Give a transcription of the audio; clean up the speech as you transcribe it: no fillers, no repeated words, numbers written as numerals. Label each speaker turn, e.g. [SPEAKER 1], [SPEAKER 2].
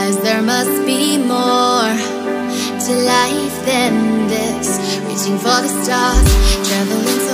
[SPEAKER 1] Cause there must be more to life than this. Reaching for the stars, traveling